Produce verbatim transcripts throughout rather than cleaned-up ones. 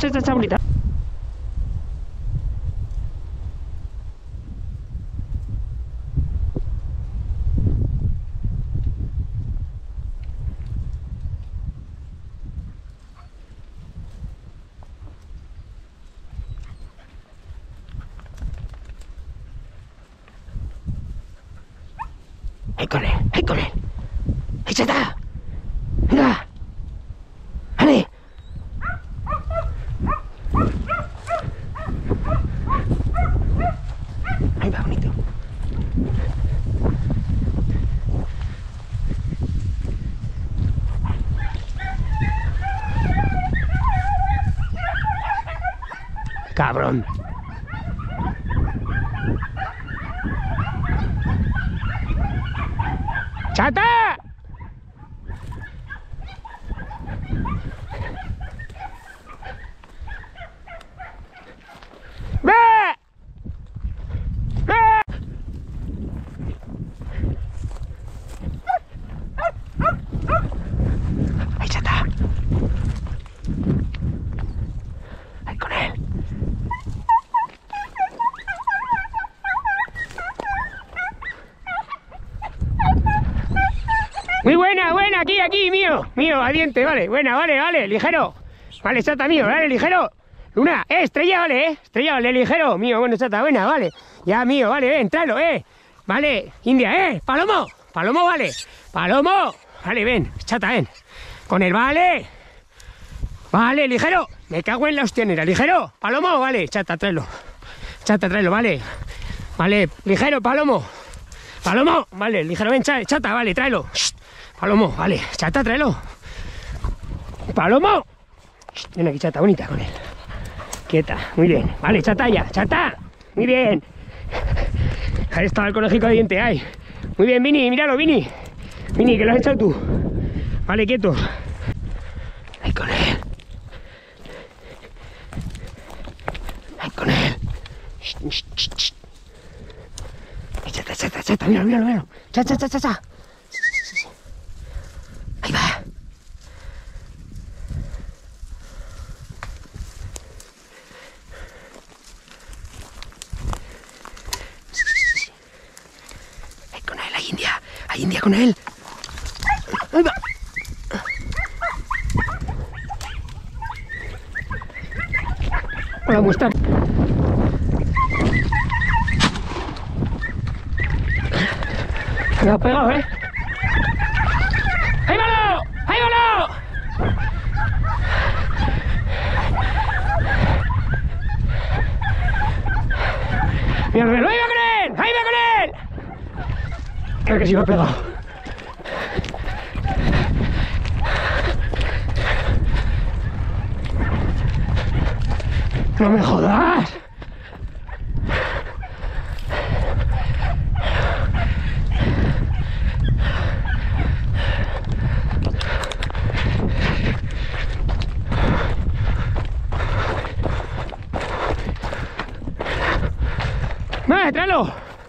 echa, echa, echa, bonita. ¡Ahí con él! ¡Ahí con él! ¡Ahí está! ¡Venga! ¡Vale! Ahí va, bonito. ¡Cabrón! ¡Chata! ¡Ve! ¡Ve! ¡Ahí chata! ¡Ahí con él! Muy buena, buena, aquí, aquí, mío, mío, a diente, vale, buena, vale, vale, ligero, vale, chata, mío, vale, ligero, Luna, eh, estrella, vale, eh, estrella, vale, ligero, mío, bueno, chata, buena, vale, ya, mío, vale, ven, tráelo, eh, vale, India, eh, palomo, palomo, vale, palomo, vale, ven, chata, ven, con el vale, vale, ligero, me cago en la hostianera, ligero, palomo, vale, chata, tráelo, chata, tráelo, vale, vale, ligero, palomo, palomo, vale, ligero, ven, chata, vale, tráelo. Palomo, vale, chata, tráelo. Palomo. Ven aquí, chata, bonita con él. Quieta, muy bien. Vale, chata ya, chata. Muy bien. Ahí está el conejico de diente, ahí. Muy bien, Vini, míralo, Vini. Vini, que lo has echado tú. Vale, quieto. Ahí con él. Ahí con él. Ahí, chata, chata, chata, míralo, míralo, míralo. Chata, chata, chata. Ahí va. Ahí con él, hay India. Hay India con él. Ahí va. Hola, muestra. Me ha pegado, ¿eh? ¡Ahí va! ¡Ahí va! ¡Mira, mira! ¡Ahí va con él! ¡Ahí va con él! Creo que sí me ha pegado. ¡No me jodas! ¡Vale, tráelo!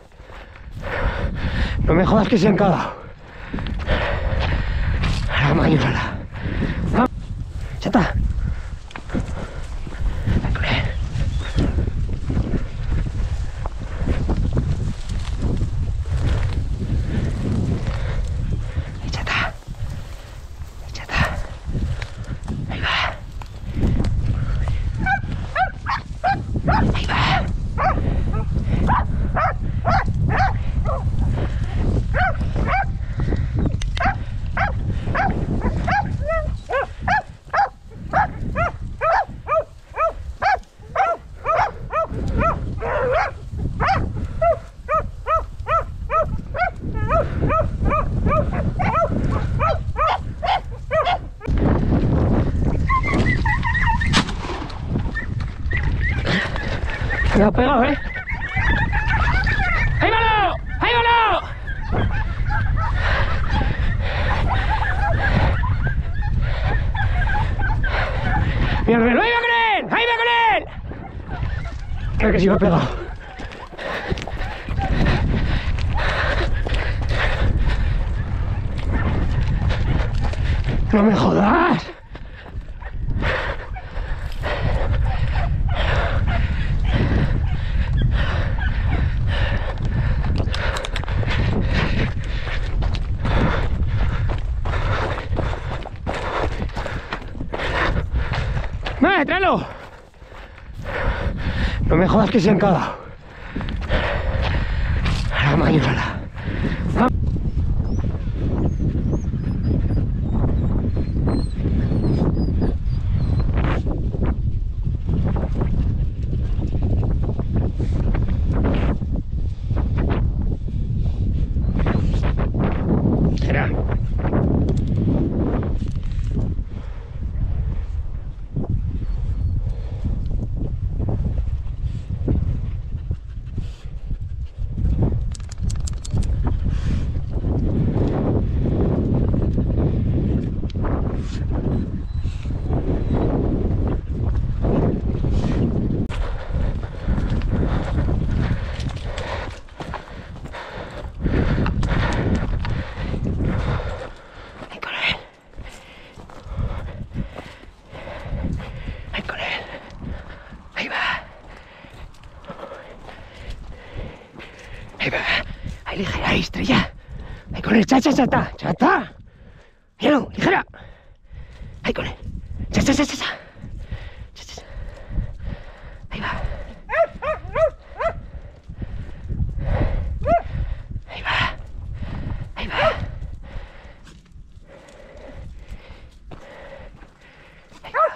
No me jodas que se han cagado. La mañana. Vamos. Ya está. Ven con él. Ahí ya está. Ahí ya está. Ahí va. Ahí va. Me ha pegado, ¿eh? ¡Ahí va! ¡Ahí va! ¡Mira, mira! ¡Ahí va con él! ¡Ahí va con él! Creo que sí me ha pegado. ¡No me jodas! Venga, tráelo. No me jodas que se han cagado. A la mañana. Será. Ahí, ligera, ahí, estrella. Ahí con él, cha, cha, chata, chata. Míralo, ligera. Ahí con él. Cha, cha, cha, cha, cha. Cha, cha, cha. Ahí va. Ahí va. Ahí va. Ahí va.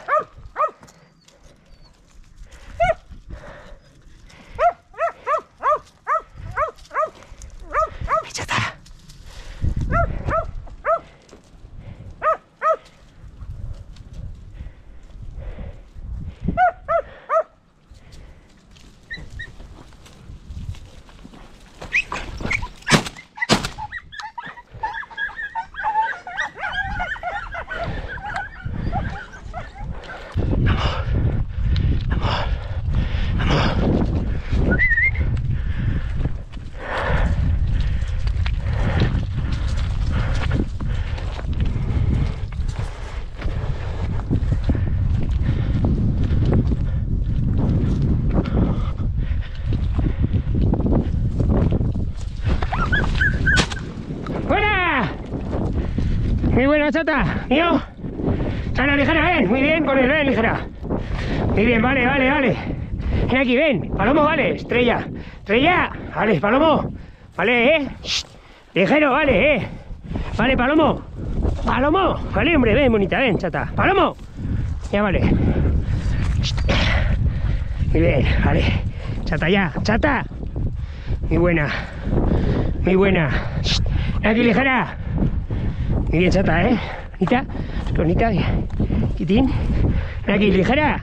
Muy buena, chata, mío. Chata, ligera, ven, muy bien con él, ven, ligera. Muy bien, vale, vale, vale. Ven aquí, ven, Palomo, vale, estrella. Estrella, vale, Palomo. Vale, eh. Shh. Ligero, vale, eh. Vale, Palomo. Palomo, vale, hombre, ven, bonita, ven, chata. Palomo. Ya, vale. Shh. Muy bien, vale. Chata, ya, chata. Muy buena. Muy buena. Shh. Ven aquí, ligera. Muy bien, chata, ¿eh? Bonita, bonita, quitín. Ven aquí, ligera.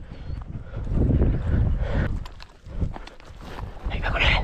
Ahí va con él.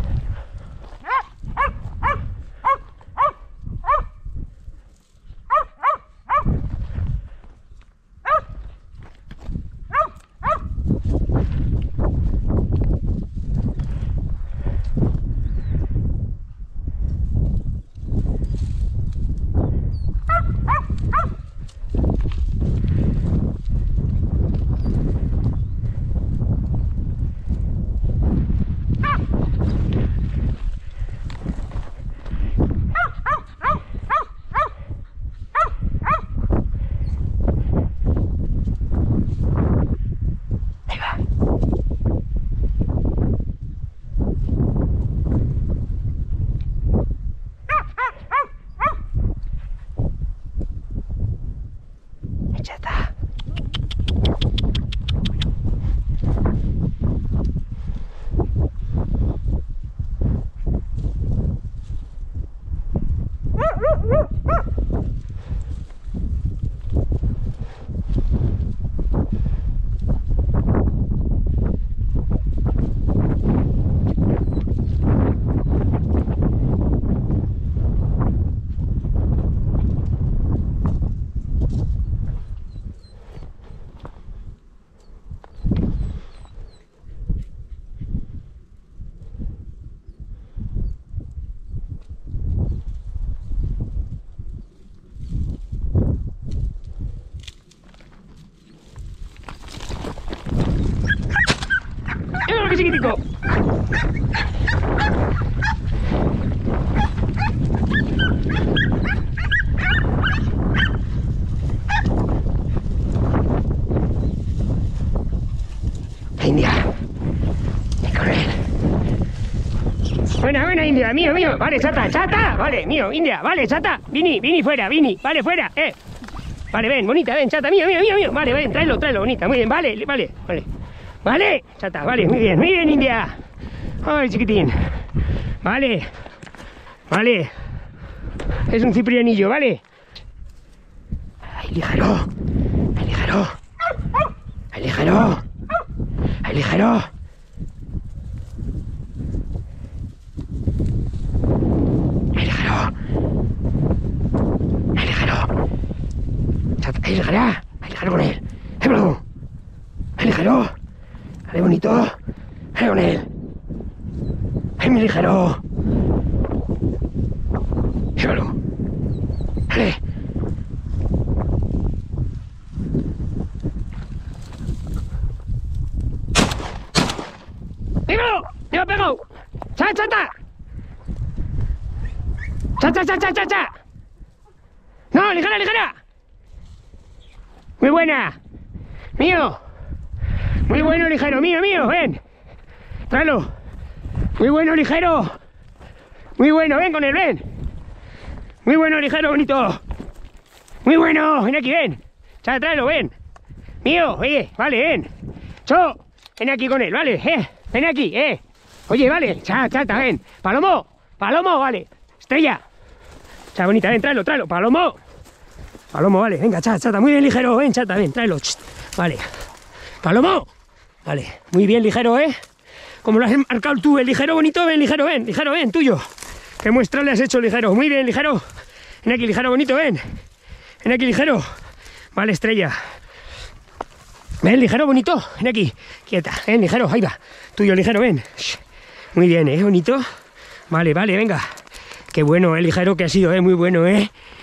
Chiquitico. India, mío, mío. Vale, chata, chata. Vale, mío, India. Vale, chata. Vini, Vini fuera, Vini. Vale, fuera, eh. Vale, ven, bonita, ven, chata, mío, mío, mío, mío. Vale, ven, tráelo, tráelo, bonita. Muy bien, vale, vale, vale. Vale, chata, vale, muy bien, muy bien, India. Ay, chiquitín. Vale. Vale. Es un ciprianillo, ¿vale? Ay, ligero. Ay, ligero. Ay, ligero. Ay, ligero. Ay, ligero. Ay, ligero. Chata, ay, ligera. Ay, ligero con él. Ay, bro. Ay, ligero. Ay, bonito. Ay, con él. Ay, mi ligero. Llévalo. Dale. ¡Pégalo! ¡Me ha pegado! ¡Cha, chata! ¡Cha, cha, cha, cha, cha, cha! ¡No, ligera, ligera! ¡Muy buena! ¡Mío! ¡Muy bueno, ligero! ¡Mío, mío! ¡Ven! ¡Tráelo! ¡Muy bueno, ligero! ¡Muy bueno! ¡Ven con él, ven! ¡Muy bueno, ligero, bonito! ¡Muy bueno! ¡Ven aquí, ven! ¡Cha, tráelo, ven! ¡Mío! Oye, vale, ven. ¡Cho! Ven aquí con él, vale, eh. Ven aquí, eh. Oye, vale. Cha, chata, ven. Palomo. Palomo, vale. Estrella. Cha, bonita, ven, tráelo, tráelo. Palomo. Palomo, vale. Venga, cha, chata. Muy bien, ligero. Ven, chata, ven, tráelo. Chst. Vale. Palomo. Vale. Muy bien, ligero, eh. Como lo has marcado tú, el ligero, bonito, ven, ligero, ven. Ligero, ven, tuyo. ¿Qué muestra le has hecho, ligero? Muy bien, ligero. Ven aquí, ligero, bonito, ven. Ven aquí, ligero. Vale, estrella. Ven, ligero, bonito. Ven aquí. Quieta. Ven, ligero. Ahí va. Tuyo, ligero, ven. Muy bien, ¿eh? Bonito. Vale, vale, venga. Qué bueno, ¿eh? Ligero que ha sido, ¿eh? Muy bueno, ¿eh?